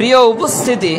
প্রিয় উপস্থিতি,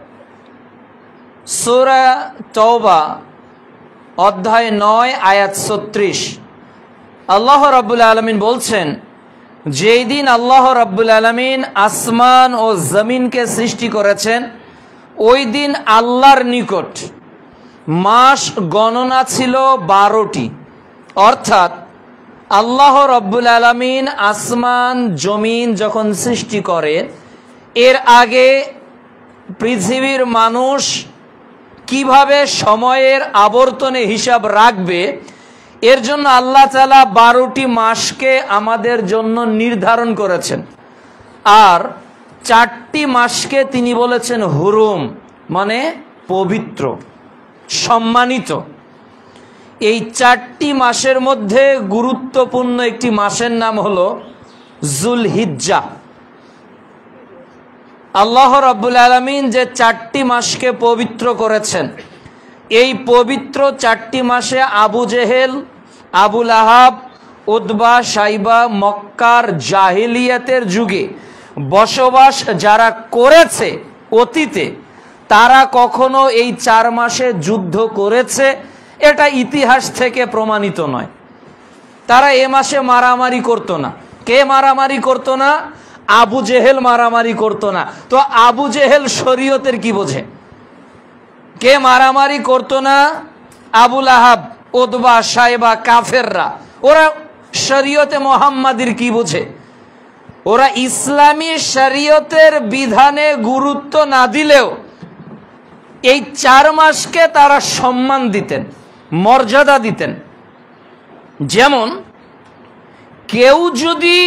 সূরা তওবা অধ্যায় 9 আয়াত 36 আল্লাহ রাব্বুল আলামিন বলছেন, যেই দিন আল্লাহ রাব্বুল আলামিন আসমান ও জমিনকে সৃষ্টি করেছেন ওই দিন আল্লাহর নিকট মাস গণনা ছিল 12টি। অর্থাৎ আল্লাহ রাব্বুল আলামিন আসমান জমিন যখন সৃষ্টি করে এর আগে পৃথিবীর মানুষ কিভাবে সময়ের আবর্তনে হিসাব রাখবে এর জন্য আল্লাহ তাআলা 12টি মাসকে আমাদের জন্য নির্ধারণ করেছেন। আর 4টি মাসকে তিনি বলেছেন হুরুম, মানে পবিত্র, সম্মানিত। এই 4টি মাসের মধ্যে গুরুত্বপূর্ণ একটি মাসের নাম হলো যুলহিজ্জা। আল্লাহ রাব্বুল আলামিন যে 4টি মাসকে পবিত্র করেছেন, এই পবিত্র 4টি মাসে Abu Jahl, Abu Lahab, Utba, Shaiba মক্কার জাহিলিয়াতের যুগে বসবাস যারা করেছে অতীতে, তারা কখনো এই 4 মাসে যুদ্ধ করেছে এটা ইতিহাস থেকে প্রমাণিত নয়। তারা এ মাসে মারামারি করত না। কে মারামারি করত না? আবু জেহেল মারামারি করত না। তো আবু জেহেল শরীয়তের কি বোঝে? কে মারামারি করত না? আবু লাহাব, উতবা, সাইবা, কাফেররা। ওরা শরীয়তে মুহাম্মাদির কি বোঝে? ওরা ইসলামী শরীয়তের বিধানে গুরুত্ব না দিলেও এই 4 মাসকে তারা সম্মান দিতেন, মর্যাদা দিতেন। যেমন কেউ যদি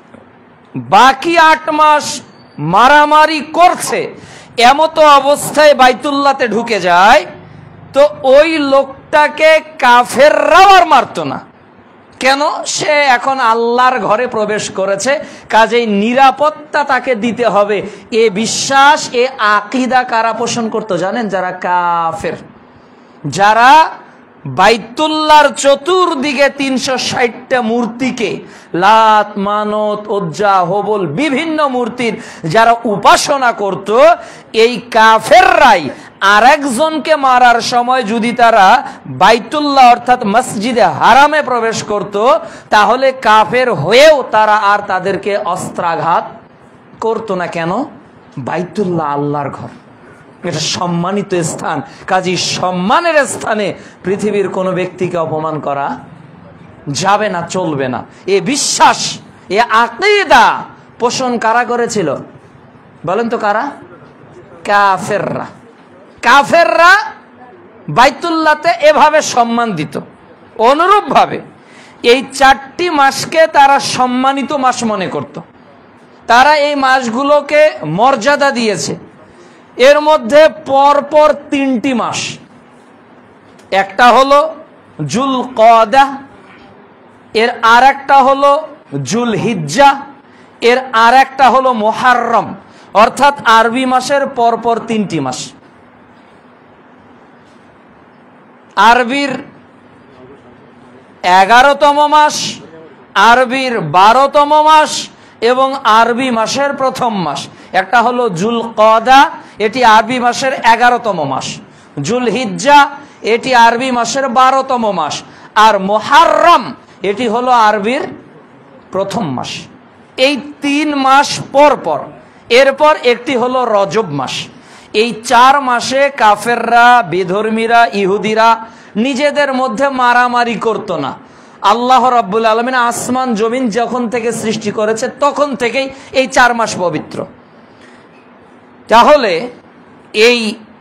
বাকি 8 মাস মারামারি করছে এমতো অবস্থায় বাইতুল্লাহতে ঢুকে যায়, তো ওই লোকটাকে কাফেররাও আর মারত না। কেন? সে এখন আল্লাহর ঘরে প্রবেশ করেছে, কাজেই নিরাপত্তা তাকে দিতে হবে। এ বিশ্বাস, এ আকীদা কারা পোষণ করতো জানেন? যারা কাফের, যারা বাইতুল্লাহর চতুর্দিকে 360টা মূর্তিকে, লাত, মানত, উজ্জা, হবল, বিভিন্ন মূর্তির যারা উপাসনা করত, এই কাফেররাই আরেকজনকে মারার সময় যদি তারা বাইতুল্লাহ অর্থাৎ মসজিদে হারামে প্রবেশ করত, তাহলে কাফের হয়েও তারা আর তাদেরকে অস্ত্রাঘাত করত না। কেন? বাইতুল্লাহ আল্লাহর ঘর, এটা সম্মানিত স্থান। কাজী সম্মানের স্থানে পৃথিবীর কোনো ব্যক্তিকে অপমান করা যাবে না, চলবে না। এ বিশ্বাস, এ আকীদা পোষণ কারা করেছিল বলেন তো? কারা? কাফেররা। কাফেররা বাইতুল্লাহতে এভাবে সম্মান দিত। অনুরূপভাবে এই 4টি মাসকে তারা সম্মানিত মাস মনে করত। তারা এই মাসগুলোকে মর্যাদা দিয়েছে। এর মধ্যে পরপর 3টি মাস, একটা হলো যুলকওয়াদা, এর আর একটা হলো যুলহিজ্জা, এর আর একটা হলো মুহররম। অর্থাৎ আরবি মাসের পরপর 3টি মাস। আরবির 11তম মাস, আরবির 12তম মাস এবং আরবি মাসের প্রথম মাস। একটা হলো যুলকওয়াদা, এটি আরবি মাসের 11তম মাস। যুলহিজ্জা, এটি আরবি মাসের 12তম মাস। আর মুহররম, এটি হলো আরবির প্রথম মাস। এই 3 মাস পর পর। এরপর একটি হলো রজব মাস। এই 4 মাসে কাফেররা, বিধর্মীরা, ইহুদিরা নিজেদের মধ্যে মারামারি করত না। আল্লাহ রাব্বুল আলামিন আসমান জমিন যখন থেকে সৃষ্টি করেছে তখন থেকেই এই 4 মাস পবিত্র। তাহলে এই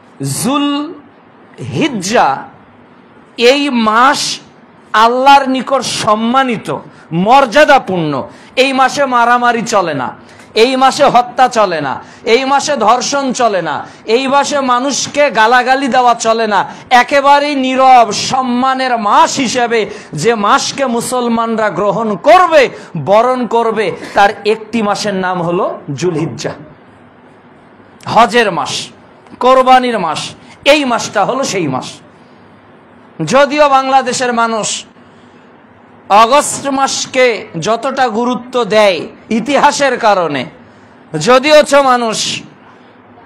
যুলহিজ্জা, এই মাস আল্লাহর নিকট সম্মানিত, মর্যাদাপূর্ণ। এই মাসে মারামারি চলে না, এই মাসে হত্যা চলে না, এই মাসে ধর্ষণ চলে না, এই মাসে মানুষকে গালাগালি দেওয়া চলে না। একেবারেই নীরব সম্মানের মাস হিসেবে যে মাসকে মুসলমানরা গ্রহণ করবে, বরণ করবে, তার একটি মাসের নাম হলো যুলহিজ্জা। হজের মাস, কোরবানির মাস, এই মাসটা হলো সেই মাস। যদিও বাংলাদেশের মানুষ আগস্ট মাসকে যতটা গুরুত্ব দেয় ইতিহাসের কারণে, যদিও মানুষ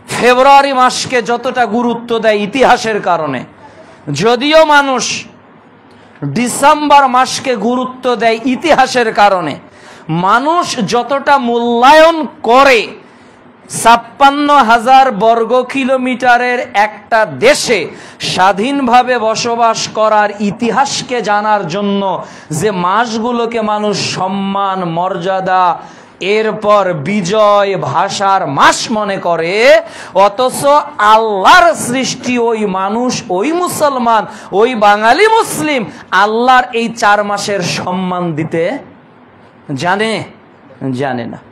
ফেব্রুয়ারি মাসকে যতটা গুরুত্ব দেয় ইতিহাসের কারণে, যদিও মানুষ ডিসেম্বর মাসকে গুরুত্ব দেয় ইতিহাসের কারণে, মানুষ যতটা মূল্যায়ন করে 56,000 বর্গ কিলোমিটারের একটা দেশে স্বাধীনভাবে বসবাস করার ইতিহাসকে জানার জন্য যে মাসগুলোকে মানুষ সম্মান, মর্যাদা, এরপর বিজয়, ভাষার মাস মনে করে, অথচ আল্লাহর সৃষ্টি ওই মানুষ, ওই মুসলমান, ওই বাঙালি মুসলিম আল্লাহর এই 4 মাসের সম্মান দিতে জানে না।